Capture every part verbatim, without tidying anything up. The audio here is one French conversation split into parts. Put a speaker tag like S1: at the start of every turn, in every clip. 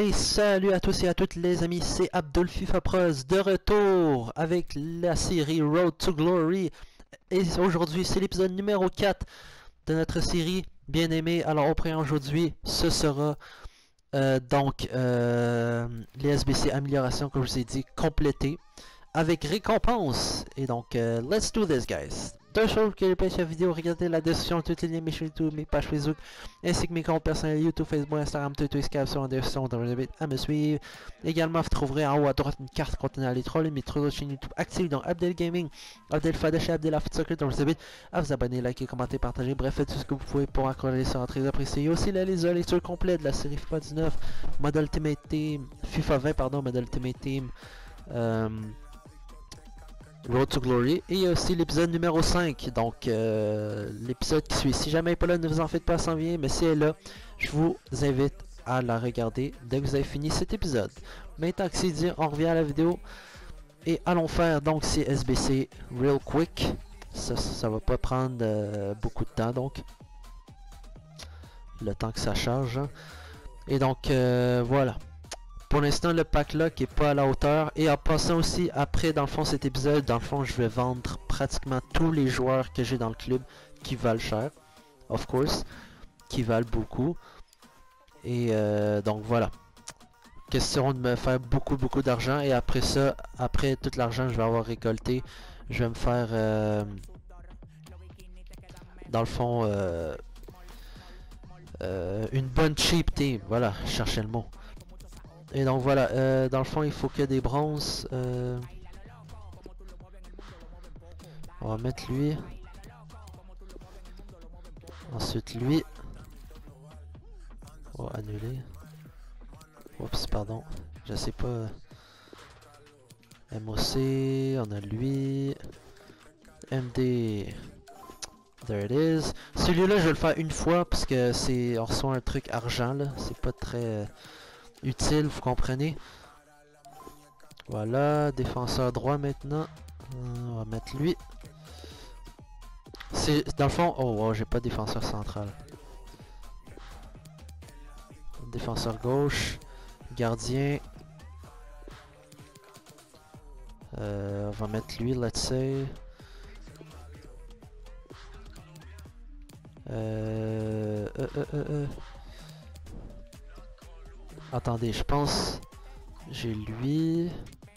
S1: Hey, salut à tous et à toutes les amis, c'est Abdul FIFA Pros de retour avec la série Road to Glory. Et aujourd'hui, c'est l'épisode numéro quatre de notre série bien aimée. Alors, au programme aujourd'hui, ce sera euh, donc euh, les S B C améliorations, comme je vous ai dit, complétées avec récompense. Et donc, euh, let's do this, guys. Deux choses que j'ai la vidéo, regardez la description de toutes les liens, mes chaînes YouTube, mes pages Facebook, ainsi que mes comptes personnels YouTube, Facebook, Instagram, Twitter, Skype, sur la description, donc je vous invite à me suivre. Également, vous trouverez en haut à droite une carte contenant les trolls et mes trois autres chaînes YouTube actives, donc Abdel Gaming, Abdel Fadesh et Abdel Afit Soccer, donc je vous invite à vous abonner, liker, commenter, partager, bref, faites tout ce que vous pouvez pour encourager ça, très apprécié. Et aussi la liste de lecture complète de la série FIFA dix-neuf, Model Ultimate Team, FIFA vingt, pardon, Model Ultimate Team, euh, Road to Glory, et il y a aussi l'épisode numéro cinq, donc euh, l'épisode qui suit. Si jamais elle n'est pas là, ne vous en faites pas, ça s'en vient, mais si elle est là, je vous invite à la regarder dès que vous avez fini cet épisode. Maintenant que c'est dit, on revient à la vidéo, et allons faire donc ces S B C real quick. Ça, ça va pas prendre euh, beaucoup de temps, donc le temps que ça charge, hein. Et donc euh, voilà. Pour l'instant, le pack lock est pas à la hauteur. Et en passant aussi, après, dans le fond, cet épisode, dans le fond, je vais vendre pratiquement tous les joueurs que j'ai dans le club qui valent cher. Of course. Qui valent beaucoup. Et euh, donc, voilà. Question de me faire beaucoup, beaucoup d'argent. Et après ça, après tout l'argent que je vais avoir récolté, je vais me faire, euh, dans le fond, euh, euh, une bonne cheap team. Voilà, je cherchais le mot. Et donc voilà, euh, dans le fond il faut que des bronzes. Euh... On va mettre lui. Ensuite lui. On va annuler. Oups, pardon. Je sais pas. M O C, on a lui. M D. There it is. Celui-là je vais le faire une fois parce que c'est. On reçoit un truc argent là. C'est pas très utile, vous comprenez. Voilà, défenseur droit maintenant. On va mettre lui. C'est dans le fond. Oh, oh j'ai pas de défenseur central. Défenseur gauche. Gardien. Euh, on va mettre lui, let's say. Euh, euh, euh, euh, euh. Attendez, je pense j'ai lui.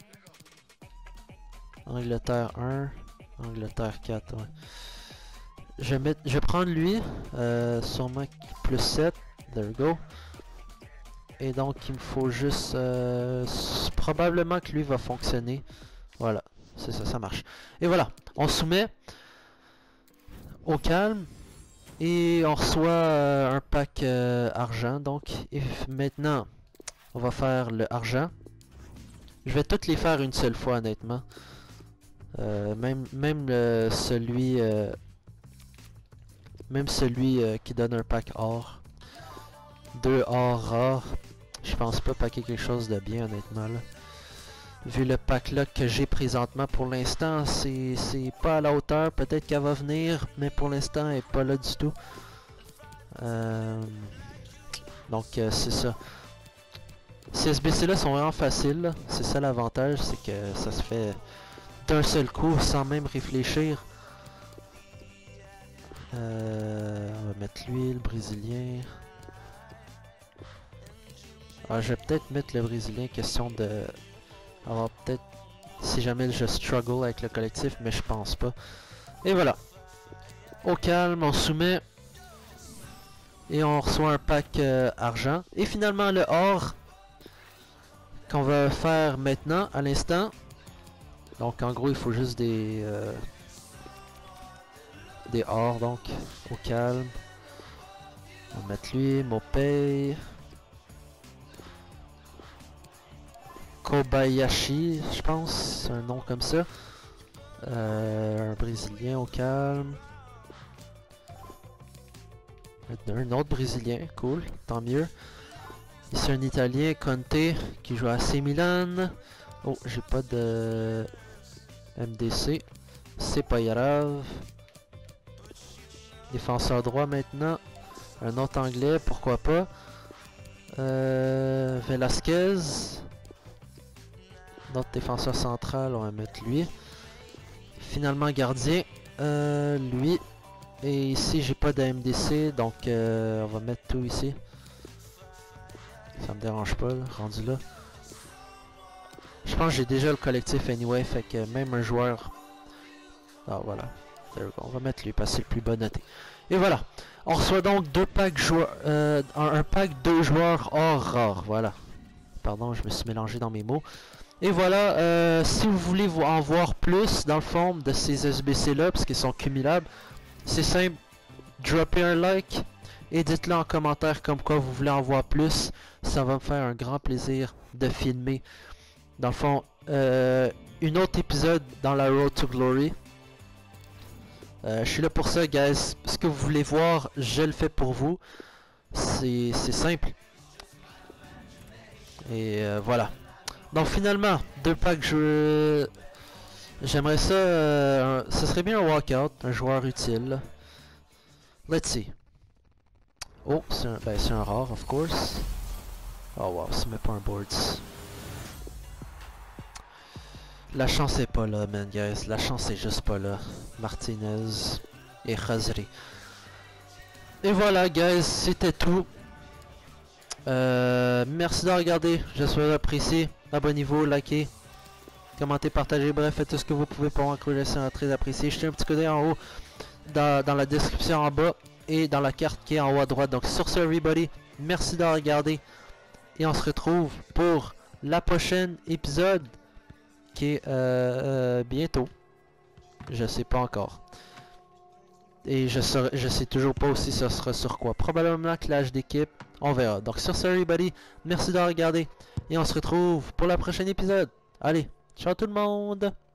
S1: Angleterre un, Angleterre quatre. Ouais. Je, vais mettre, je vais prendre lui, euh, sûrement plus sept. There we go. Et donc il me faut juste. Euh, probablement que lui va fonctionner. Voilà, c'est ça, ça marche. Et voilà, on soumet au calme. Et on reçoit euh, un pack euh, argent. Donc, et maintenant. On va faire le argent. Je vais toutes les faire une seule fois honnêtement. Euh, même même euh, celui euh, même celui euh, qui donne un pack or. Deux or rares. Je pense pas packer quelque chose de bien honnêtement là. Vu le pack là que j'ai présentement pour l'instant, c'est c'est pas à la hauteur. Peut-être qu'elle va venir, mais pour l'instant elle est pas là du tout. Euh, donc euh, c'est ça. Ces S B C là sont vraiment faciles, c'est ça l'avantage, c'est que ça se fait d'un seul coup sans même réfléchir. Euh, on va mettre lui, le brésilien. Alors, je vais peut-être mettre le brésilien, question de avoir peut-être si jamais je struggle avec le collectif, mais je pense pas. Et voilà. Au calme, on soumet. Et on reçoit un pack euh, argent. Et finalement le or. Qu'on va faire maintenant, à l'instant. Donc en gros il faut juste des euh, des or, donc au calme. On va mettre lui, Mopay, Kobayashi, je pense, c'est un nom comme ça. Euh, un brésilien au calme. Un autre brésilien, cool, tant mieux. Ici un italien, Conte, qui joue à A C Milan. Oh, j'ai pas de M D C. C'est pas grave. Défenseur droit maintenant. Un autre anglais, pourquoi pas. Euh, Velasquez. Notre défenseur central, on va mettre lui. Finalement gardien, euh, lui. Et ici j'ai pas d'A M D C, donc euh, on va mettre tout ici. Ça me dérange pas, là, rendu là. Je pense que j'ai déjà le collectif anyway, fait que même un joueur... Ah voilà, there we go. On va mettre lui parce que c'est le plus bon noté. Et voilà, on reçoit donc deux packs joueurs, euh, un, un pack deux joueurs hors rare, voilà. Pardon, je me suis mélangé dans mes mots. Et voilà, euh, si vous voulez en voir plus dans le fond de ces S B C là, parce qu'ils sont cumulables, c'est simple, droppez un like et dites-le en commentaire comme quoi vous voulez en voir plus. Ça va me faire un grand plaisir de filmer, dans le fond, euh, une autre épisode dans la Road to Glory. Euh, je suis là pour ça, guys. Ce que vous voulez voir, je le fais pour vous. C'est simple. Et euh, voilà. Donc finalement, deux packs je... J'aimerais ça... Euh, ce serait bien un walkout, un joueur utile. Let's see. Oh, c'est un, ben, c'est un rare, of course. Oh wow, c'est même pas un boards. La chance est pas là, man, guys. La chance est juste pas là. Martinez et Khazri. Et voilà, guys, c'était tout. Euh, merci de regarder. J'espère que vous appréciez. Abonnez-vous, likez, commentez, partagez. Bref, faites tout ce que vous pouvez pour encourager. C'est très apprécié. Jetez un petit coup d'œil en haut, dans, dans la description en bas et dans la carte qui est en haut à droite. Donc, sur ce, everybody, merci de regarder. Et on se retrouve pour la prochaine épisode qui est euh, euh, bientôt. Je sais pas encore. Et je, saurais, je sais toujours pas aussi ce sera sur quoi. Probablement clash d'équipe. On verra. Donc sur ce, everybody, merci de regarder. Et on se retrouve pour le prochain épisode. Allez, ciao tout le monde!